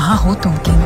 कहाँ हो तुम किंग?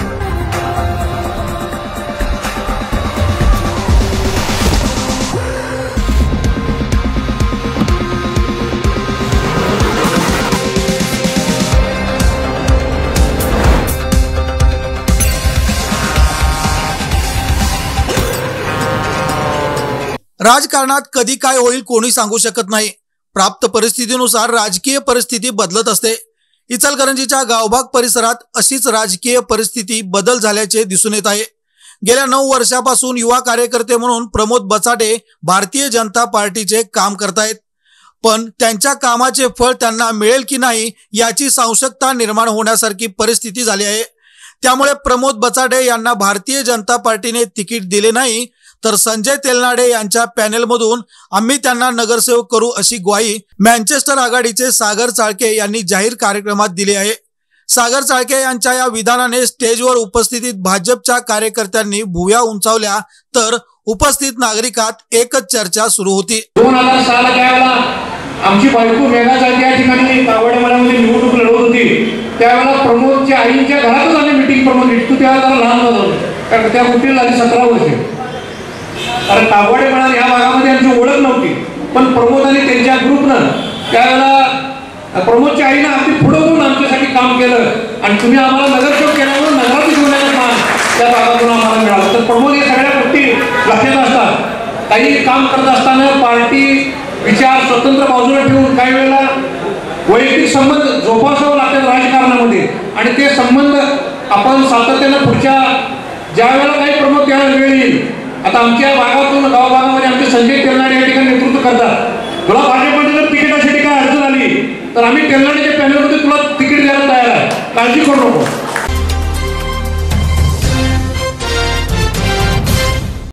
राजकारणात कधी काय होईल कोणी सांगू शकत नाही। प्राप्त परिस्थितीनुसार राजकीय परिस्थिती बदलत असते। इचलकरंजीच्या गावभाग परिसरात अशीच राजकीय परिस्थिती बदल झाल्याचे दिसून येत आहे। गेल्या 9 वर्षापासून युवा कार्यकर्ते म्हणून प्रमोद बचाटे भारतीय जनता पार्टीचे काम करतायत, पण त्यांच्या कामाचे फळ त्यांना मिळेल की नाही याची संशयता निर्माण होण्यासारखी परिस्थिती झाली आहे। त्यामुळे प्रमोद बचाटे यांना भारतीय जनता पार्टीने तिकीट दिले नाही, तर संजय तेलनाडे यांच्या पॅनेलमधून आम्ही त्यांना नगरसेवक करू अशी ग्वाही मँचेस्टर आघाडीचे सागर चाळके यांनी जाहीर कार्यक्रमात दिली आहे। सागर चाळके यांच्या या विधानाने स्टेजवर उपस्थित भाजपच्या कार्यकर्त्यांनी भुवया उंचावल्या, तर उपस्थित नागरिकात एकच चर्चा सुरू होती। 2006 त्यावेळेला आमची बायको मेघा चाळके या ठिकाणी कावडेमाळ्यामध्ये निवडणूक लढवत होती। त्यावेळेला प्रमोदच्या आईच्या घरातच आम्ही मीटिंग प्रमोद इतकू त्यावेळेला लहान होतो, कारण त्या कुठे झाली 17 वर्षे। कारण कावडेमाळा या भागामध्ये आमची ओळख नव्हती, पण प्रमोद आणि त्यांच्या ग्रुपनं त्यावेळेला प्रमोदच्या आईनं अगदी पुढे होऊन आमच्यासाठी काम केलं आणि तुम्ही आम्हाला नगरसेवक केल्यामुळे नगरात घेऊन मान त्या भागातून आम्हाला मिळालं। तर प्रमोद या सगळ्या गोष्टी लक्षात असतात। काही काम करत असताना पार्टी विचार स्वतंत्र बाजूला ठेवून काही वेळेला वैयक्तिक संबंध जोपासावे लागतात राजकारणामध्ये, आणि ते संबंध आपण सातत्यानं पुढच्या ज्या वेळेला काही प्रमोद त्यावेळेला वेळ येईल। आता आमच्या भागातून गावभागामध्ये आमचे संजय तेलनाडे या ठिकाणी नेतृत्व करतात। तुला भाजपमध्ये जर तिकिटासाठी काय अडचण आली तर आम्ही तेलनाडेच्या पॅनलमध्ये तुला तिकीट द्यायला तयार आहे, काळजी करू नको।